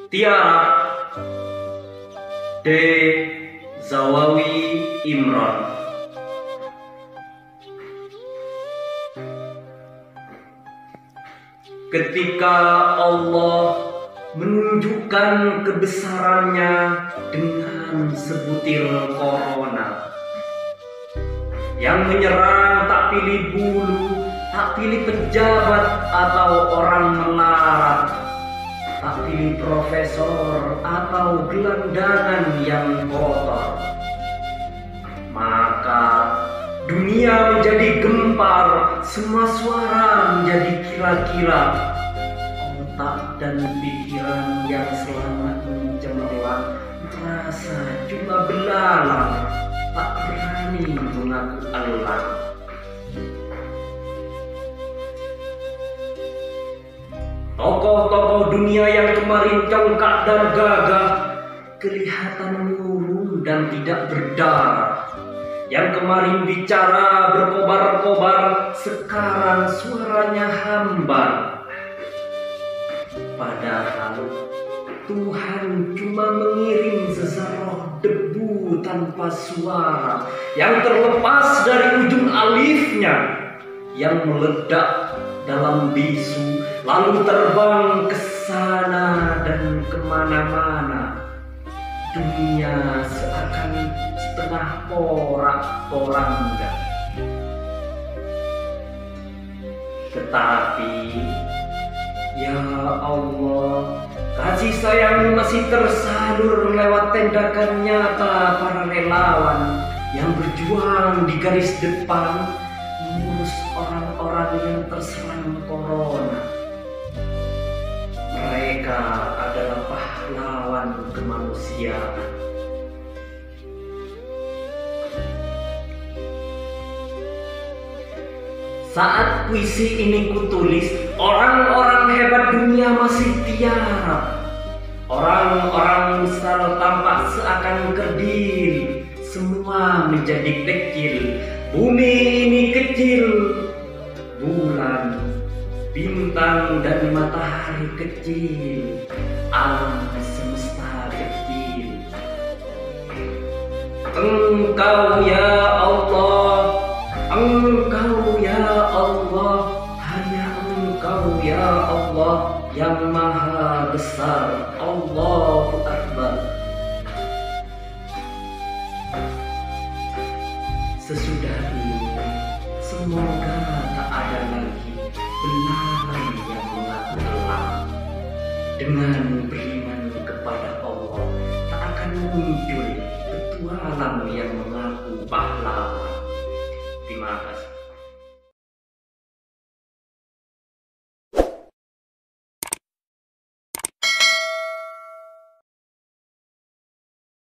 Tiarab D. Zawawi Imron. Ketika Allah menunjukkan kebesarannya dengan sebutir corona yang menyerang, tak pilih bulu, tak pilih pejabat atau orang melarat, tak pilih profesor atau gelandangan yang kotor, maka dunia menjadi gempar, semua suara menjadi kira-kira. Otak dan pikiran yang selama ini cemerlang merasa cuma belalang, tak berani mengaku elang. Tokoh-tokoh dunia yang kemarin congkak dan gagah kelihatan murung dan tidak berdarah. Yang kemarin bicara berkobar-kobar, sekarang suaranya hambar. Padahal Tuhan cuma mengirim sesaroh debu tanpa suara yang terlepas dari ujung alifnya, yang meledak dalam bisu lalu terbang ke sana dan kemana-mana. Dunia seakan setengah porak-poranda. Tetapi ya Allah, kasih sayangmu masih tersalur lewat tindakan nyata para relawan yang berjuang di garis depan mengurus orang-orang yang terserang corona. Mereka adalah pahlawan kemanusiaan. Saat puisi ini kutulis, orang-orang hebat dunia masih tiarap. Orang-orang besar tampak seakan kerdil, semua menjadi kecil. Bumi ini kecil, bulan, bintang dan matahari kecil, alam semesta kecil. Engkau ya Allah, Engkau ya Allah, hanya Engkau ya Allah yang maha besar. Allahu Akbar. Sesudah ini semoga tak ada lagi belalang yang mengaku elang. Dengan beriman kepada Allah, tak akan muncul petualang yang mengaku pahlawan. Terima kasih.